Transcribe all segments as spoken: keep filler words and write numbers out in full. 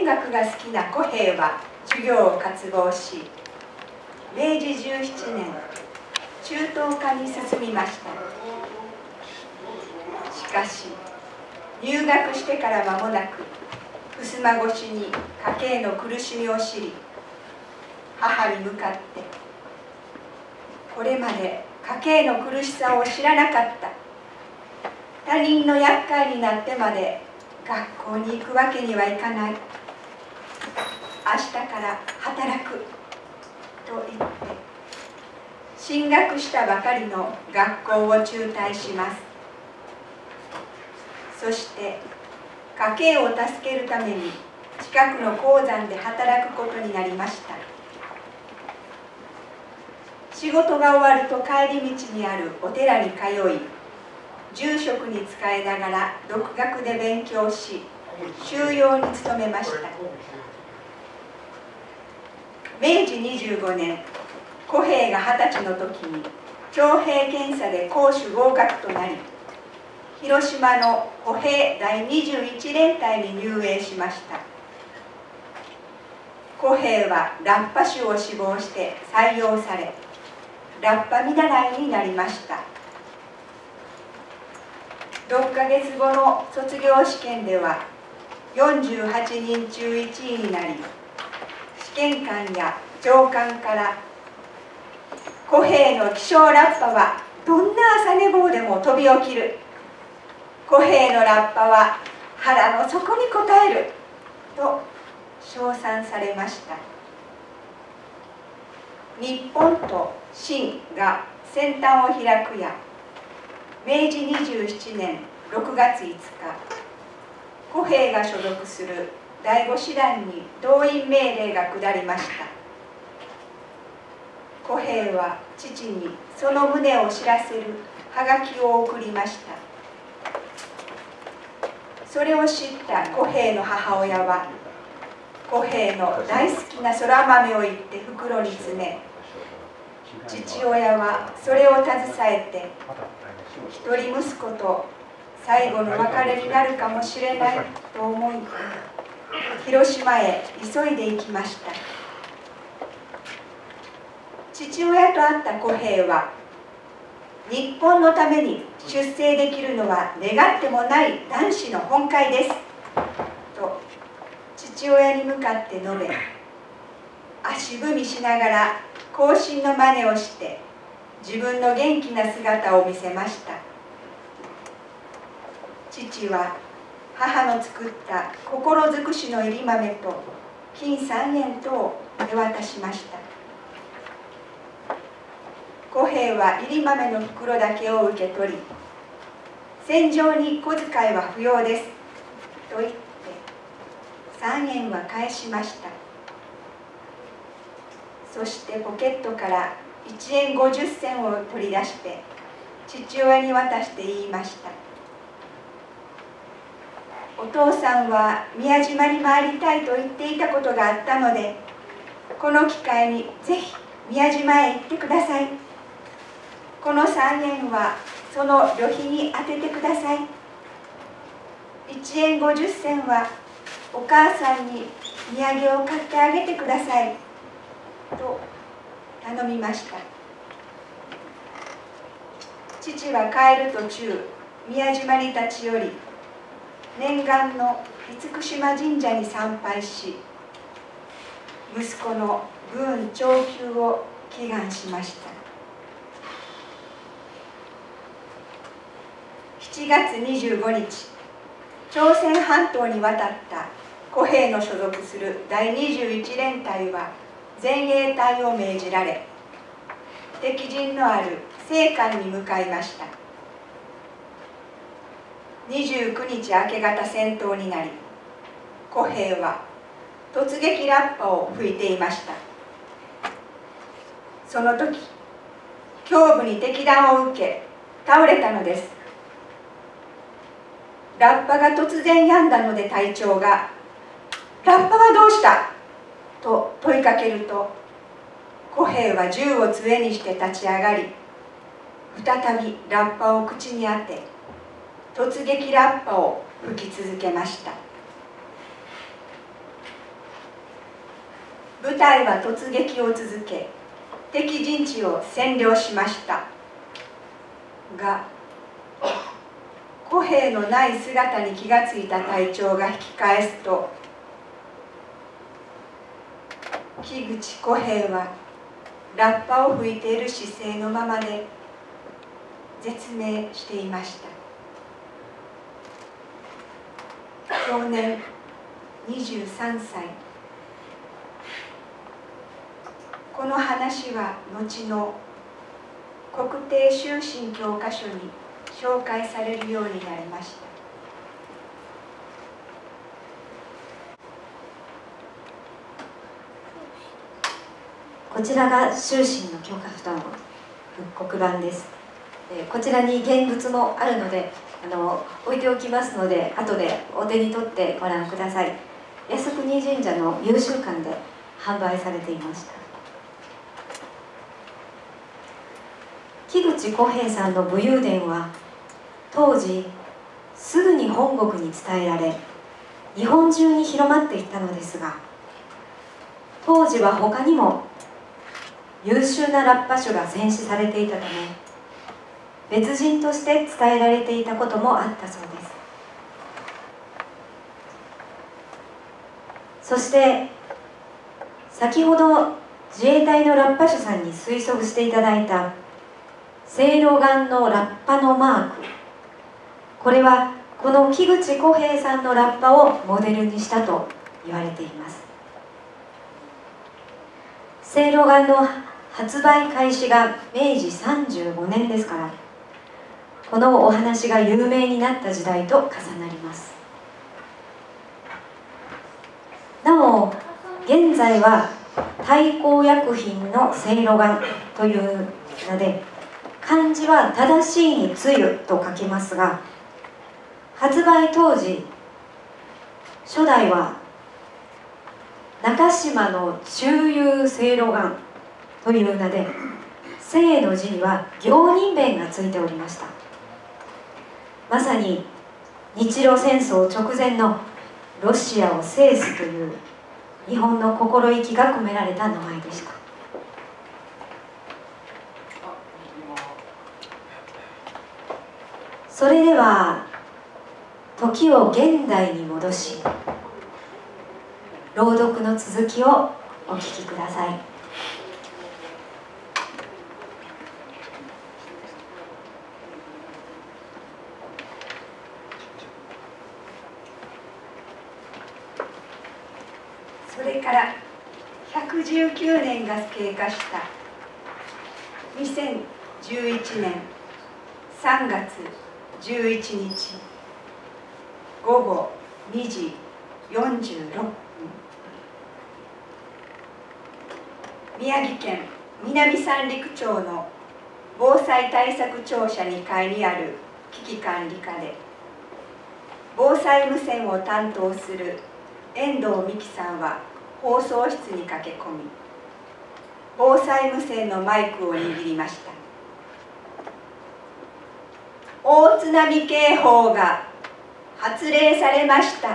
学が好きな小平は授業を渇望し、めいじじゅうななねん中等科に進みました。しかし入学してから間もなく襖越しに家計の苦しみを知り、母に向かって「これまで家計の苦しさを知らなかった。他人の厄介になってまで学校に行くわけにはいかない。明日から働く」と言って進学したばかりの学校を中退します。そして家計を助けるために近くの鉱山で働くことになりました。仕事が終わると帰り道にあるお寺に通い、住職に仕えながら独学で勉強し、修養に努めました。めいじにじゅうごねん、小平がはたちの時に徴兵検査で攻守合格となり、広島の歩兵だいにじゅういちれんたいに入営しました。小平はラッパ手を志望して採用され、ラッパ見習いになりました。ろっかげつごの卒業試験ではよんじゅうはちにんちゅういちいになり、試験官や上官から「小平の気象ラッパはどんな朝寝坊でも飛び起きる。小平のラッパは腹の底に応える」と称賛されました。日本と清が先端を開くや、めいじにじゅうななねんろくがついつか、小平が所属するだいご師団に動員命令が下りました。小平は父にその旨を知らせるはがきを送りました。それを知った小平の母親は、小平の大好きなそら豆を言って袋に詰め、父親はそれを携えて一人息子と最後の別れになるかもしれないと思い、広島へ急いで行きました。父親と会った小平は、日本のために出征できるのは願ってもない男子の本懐ですと父親に向かって述べ、足踏みしながら行進の真似をして自分の元気な姿を見せました。父は母の作った心尽くしの入り豆と金三円とを手渡しました。小平は入り豆の袋だけを受け取り、戦場に小遣いは不要ですと言って三円は返しました。そしてポケットからいちえんごじゅっせんを取り出して父親に渡して言いました。お父さんは宮島に参りたいと言っていたことがあったので、この機会にぜひ宮島へ行ってください。このさんえんはその旅費に充ててください。いちえんごじゅっせんはお母さんに土産を買ってあげてくださいと頼みました。父は帰る途中、宮島に立ち寄り、念願の厳島神社に参拝し、息子の軍長久を祈願しました。しちがつにじゅうごにち、朝鮮半島に渡った小平の所属するだいにじゅういちれんたいは前衛隊を命じられ、敵陣のある西韓に向かいました。にじゅうくにち明け方戦闘になり、小平は突撃ラッパを吹いていました。その時、胸部に敵弾を受け倒れたのです。ラッパが突然止んだので隊長が「ラッパはどうした?」と問いかけると、小平は銃を杖にして立ち上がり、再びラッパを口に当て突撃ラッパを吹き続けました。 部隊は突撃を続け、敵陣地を占領しました。が、小兵のない姿に気がついた隊長が引き返すと、木口小兵はラッパを吹いている姿勢のままで絶命していました。享年にじゅうさんさい。この話は後の国定終身教科書に紹介されるようになりました。 こちらが終身の教科書の復刻版です。こちらに現物もあるので、あの置いておきますので、後でお手に取ってご覧ください。靖国神社の優秀館で販売されていました。木口小平さんの武勇伝は当時すぐに本国に伝えられ、日本中に広まっていったのですが、当時は他にも優秀なラッパ手が戦死されていたため、別人として伝えられていたこともあったそうです。そして先ほど自衛隊のラッパ手さんに推測していただいたせいろがんのラッパのマーク、これはこの木口小平さんのラッパをモデルにしたと言われています。せいろがんの発売開始がめいじさんじゅうごねんですから、このお話が有名になった時代と重なります。なお現在は大幸薬品のせいろがんという名で、漢字は正しいにつゆと書きますが、発売当時初代は中島の中遊せいろがんという名で、正の字には行人弁がついておりました。まさに日露戦争直前のロシアを制すという日本の心意気が込められた名前でした。それでは時を現代に戻し、朗読の続きをお聞きください。 それからひゃくじゅうきゅうねんが経過したにせんじゅういちねんさんがつじゅういちにちごごにじよんじゅうろっぷん、宮城県南三陸町の防災対策庁舎にかいにある危機管理課で、防災無線を担当する遠藤美希さんは放送室に駆け込み、防災無線のマイクを握りました。大津波警報が発令されました。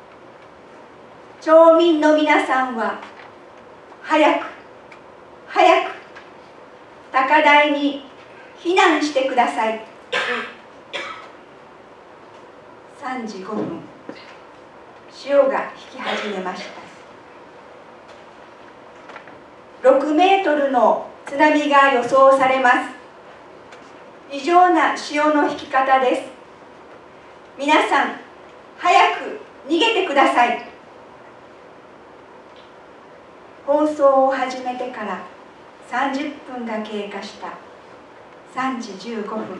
町民の皆さんは早く早く高台に避難してください。さんじごふん、潮が引き始めました。ろくメートルの津波が予想されます。異常な潮の引き方です。皆さん、早く逃げてください。放送を始めてからさんじゅっぷんが経過したさんじじゅうごふん、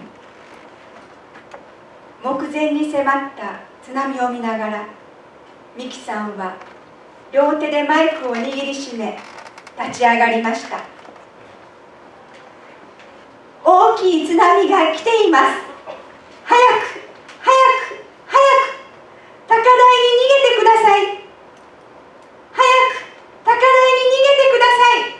目前に迫った津波を見ながら、美希さんは両手でマイクを握りしめ立ち上がりました。大きい津波が来ています。早く早く早く高台に逃げてください。早く高台に逃げてください。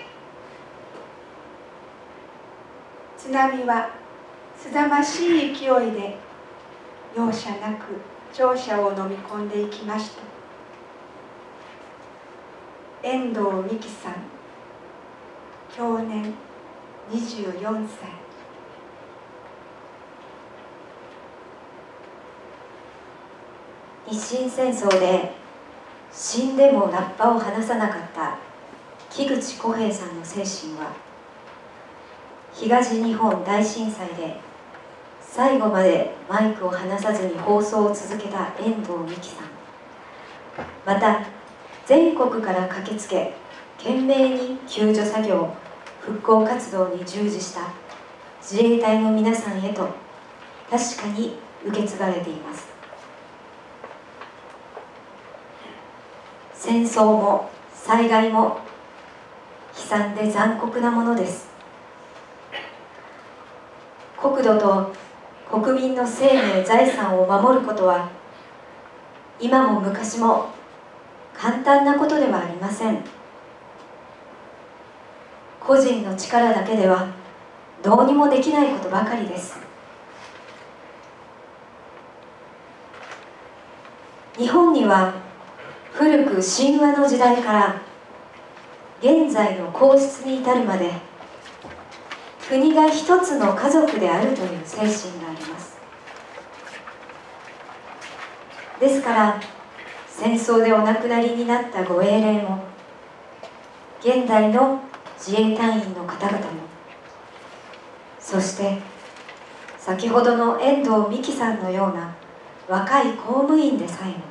津波はすざましい勢いで容赦なく庁舎を飲み込んでいきました。 遠藤美希さん、享年にじゅうよんさい。 日清戦争で死んでもラッパを離さなかった木口小平さんの精神は、東日本大震災で最後までマイクを離さずに放送を続けた遠藤美希さん、また全国から駆けつけ懸命に救助作業復興活動に従事した自衛隊の皆さんへと確かに受け継がれています。戦争も災害も悲惨で残酷なものです。国土と国民の生命財産を守ることは今も昔も簡単なことではありません。個人の力だけではどうにもできないことばかりです。日本には古く神話の時代から現在の皇室に至るまで、国が一つの家族であるという精神があります。ですから戦争でお亡くなりになったご英霊も、現代の自衛隊員の方々も、そして先ほどの遠藤美希さんのような若い公務員でさえも、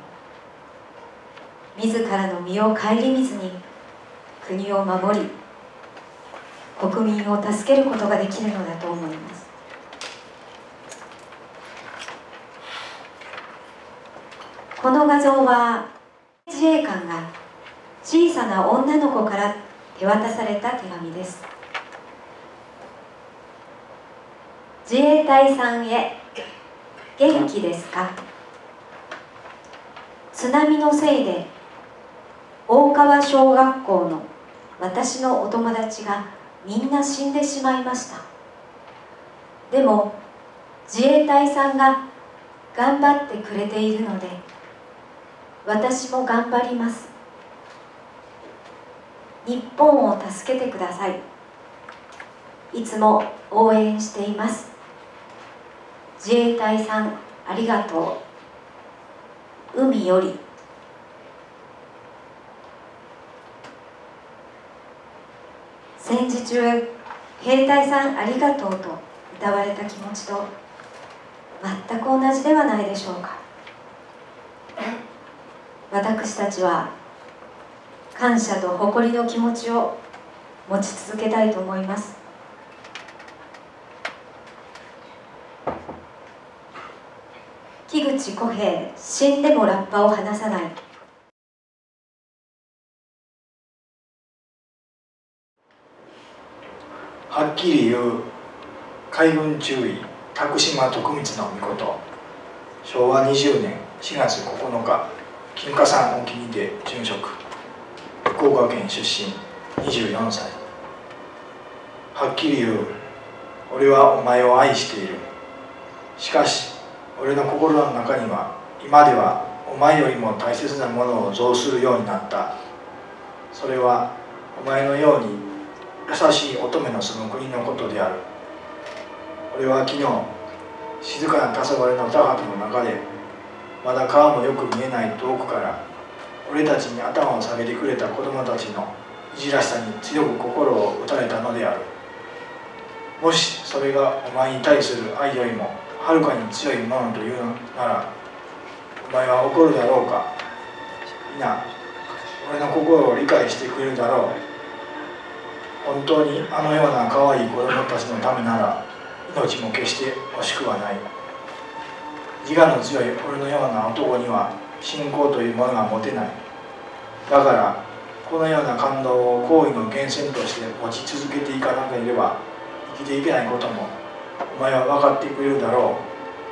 自らの身を顧みずに国を守り国民を助けることができるのだと思います。この画像は自衛官が小さな女の子から手渡された手紙です。自衛隊さんへ、元気ですか？津波のせいで大川小学校の私のお友達がみんな死んでしまいました。でも自衛隊さんが頑張ってくれているので私も頑張ります。日本を助けてください。いつも応援しています。自衛隊さんありがとう。海より。戦時中、兵隊さんありがとうと歌われた気持ちと全く同じではないでしょうか。私たちは感謝と誇りの気持ちを持ち続けたいと思います。木口小平、死んでもラッパを離さない。 はっきり言う海軍中尉宅島徳光の御事、しょうわにじゅうねんしがつここのか、金華山沖にて殉職、福岡県出身、にじゅうよんさい。はっきり言う、俺はお前を愛している。しかし俺の心の中には今ではお前よりも大切なものを増するようになった。それはお前のように優しい乙女の住む国のことである。俺は昨日静かな黄昏の田畑の中で、まだ川もよく見えない遠くから俺たちに頭を下げてくれた子供たちのいじらしさに強く心を打たれたのである。もしそれがお前に対する愛よりもはるかに強いものというのなら、お前は怒るだろうか。皆、俺の心を理解してくれるだろう。本当にあのような可愛い子供たちのためなら命も決して惜しくはない。自我の強い俺のような男には信仰というものが持てない。だからこのような感動を行為の源泉として持ち続けていかなければ生きていけないこともお前は分かってくれるだろ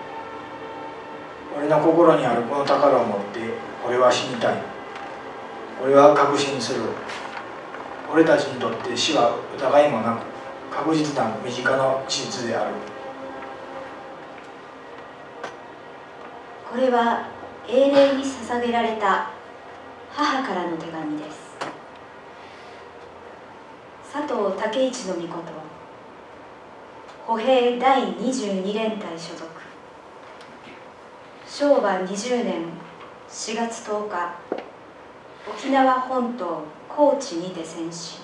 う。俺の心にあるこの宝を持って俺は死にたい。俺は確信する。俺たちにとって死は疑いもなく確実な身近な事実である。 これは英霊に捧げられた母からの手紙です。 佐藤武一の御事、歩兵だいにじゅうに連隊所属。しょうわにじゅうねんしがつとおか、沖縄本島高知にて戦死。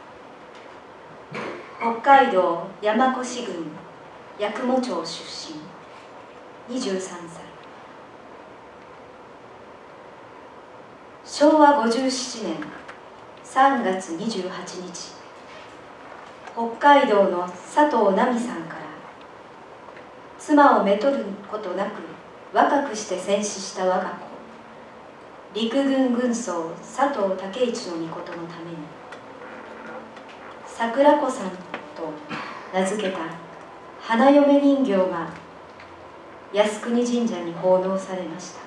北海道山越郡八雲町出身、にじゅうさんさい。しょうわごじゅうななねんさんがつにじゅうはちにち、北海道の佐藤奈美さんから妻をめとることなく若くして戦死した我が子、陸軍軍曹佐藤武一の御事のために、桜子さんと名付けた花嫁人形が靖国神社に奉納されました。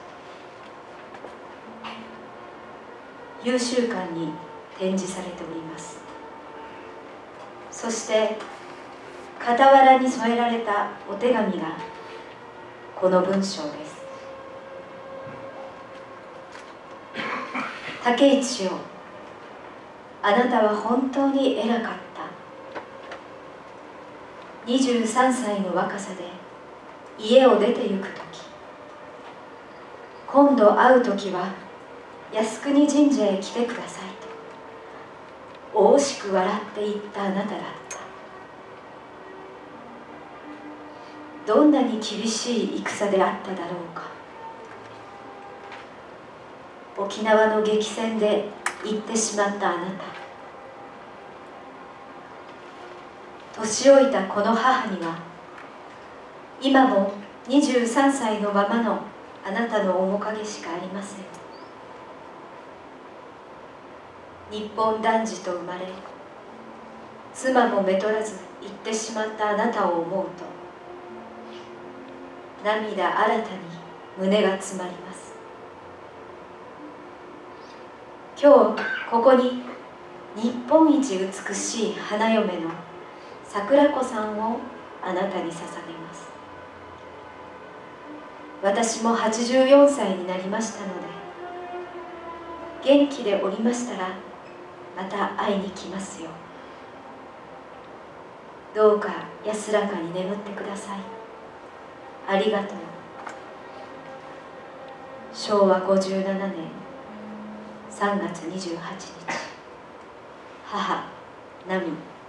優秀館に展示されております。そして傍らに添えられたお手紙がこの文章です。武一よ、あなたは本当に偉かった。にじゅうさんさいの若さで家を出て行くとき、今度会うときは靖国神社へ来てくださいと惜しく笑って言ったあなただった。どんなに厳しい戦であっただろうか。沖縄の激戦で行ってしまったあなた、年老いたこの母には今もにじゅうさんさいのままのあなたの面影しかありません。日本男児と生まれ、妻もめとらず行ってしまったあなたを思うと、涙新たに胸が詰まります。今日ここに日本一美しい花嫁の桜子さんをあなたに捧げます。私もはちじゅうよんさいになりましたので、元気でおりましたらまた会いに来ますよ。どうか安らかに眠ってください。ありがとう。しょうわごじゅうななねんさんがつにじゅうはちにち、母奈美。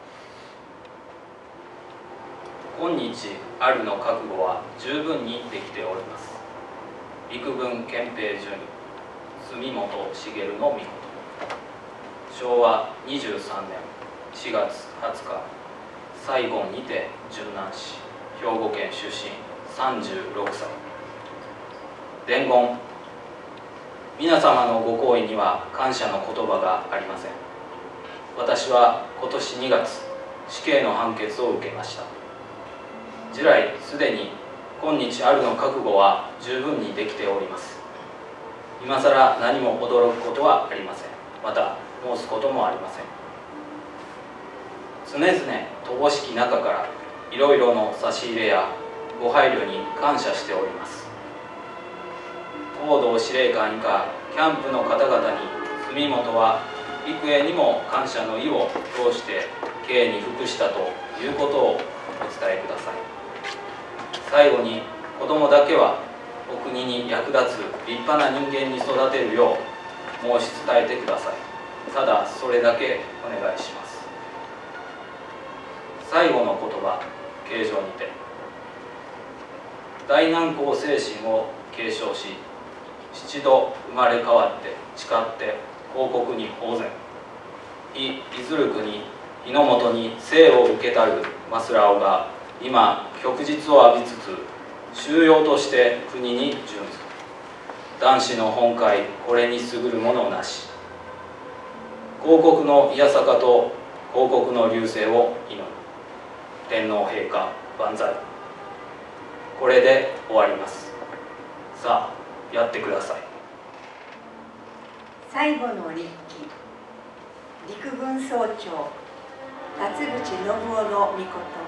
今日あるの覚悟は十分にできております。陸軍憲兵順住本茂の御事、しょうわにじゅうさんねんしがつはつか、サイゴンにて殉難し、兵庫県出身、さんじゅうろくさい。伝言。皆様のご厚意には感謝の言葉がありません。私は今年にがつ、死刑の判決を受けました。従来すでに今日あるの覚悟は十分にできております。今さら何も驚くことはありません。また申すこともありません。常々乏しき中からいろいろの差し入れやご配慮に感謝しております。報道司令官以下キャンプの方々に住本は幾重にも感謝の意を表して敬に服したということをお伝えください。最後に、子供だけはお国に役立つ立派な人間に育てるよう申し伝えてください。ただそれだけお願いします。最後の言葉、啓上にて大難攻精神を継承し、七度生まれ変わって誓って広告に奉然、いいずる国日の本に生を受けたるマスラオが今旭日を浴びつつ収容として国に準ず。男子の本会これに優るものなし。広告のいやさかと広告の隆盛を祈る。天皇陛下万歳。これで終わります。さあやってください。 最後の日記、陸軍総長辰淵信夫の御事、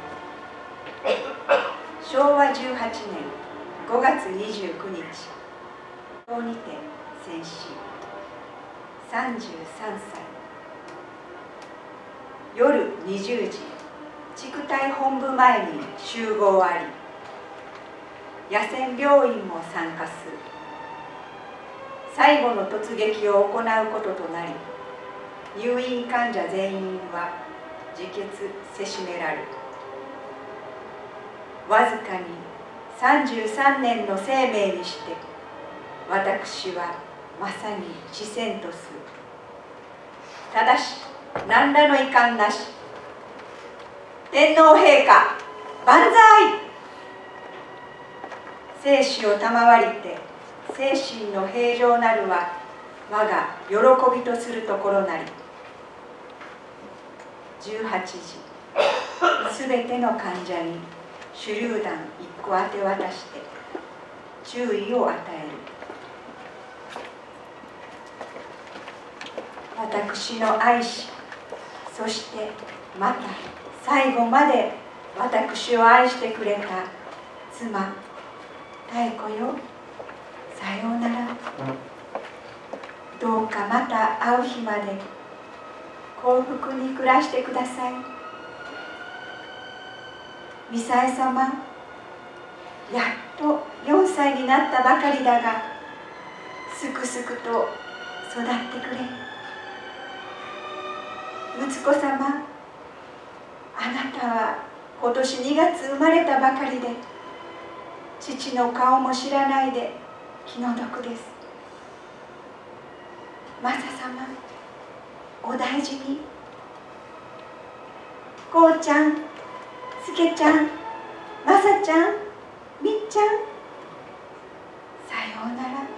しょうわじゅうはちねんごがつにじゅうくにち、東にて戦死、さんじゅうさんさい。 夜にじゅうじ、地区対本部前に集合あり、野戦病院も参加する。最後の突撃を行うこととなり、入院患者全員は自決せしめられる。わずかにさんじゅうさんねんの生命にして、私はまさに死戦とする。ただし何らの遺憾なし。天皇陛下万歳。生死を賜りて精神の平常なるは我が喜びとするところなり。じゅうはちじ、すべての患者に手榴弾いっこ当て渡して注意を与える。私の愛し、そしてまた最後まで私を愛してくれた妻妙子よ、さようなら。どうかまた会う日まで幸福に暮らしてください。ミサエ様、やっとよんさいになったばかりだが、すくすくと育ってくれ。息子様、あなたは今年にがつ生まれたばかりで、父の顔も知らないで気の毒です。マサ様、お大事に。こうちゃん、すけちゃん、まさちゃん、みっちゃん、さようなら。